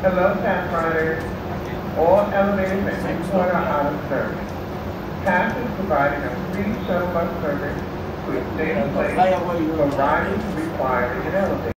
Hello, Pathfinders. All elevators at Newport are out of service. PATH is providing a free shuttle bus service to a steady place for riders requiring an elevator.